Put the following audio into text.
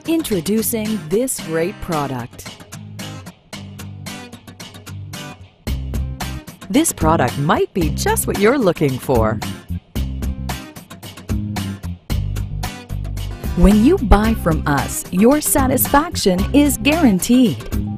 Introducing this great product. This product might be just what you're looking for. When you buy from us, your satisfaction is guaranteed.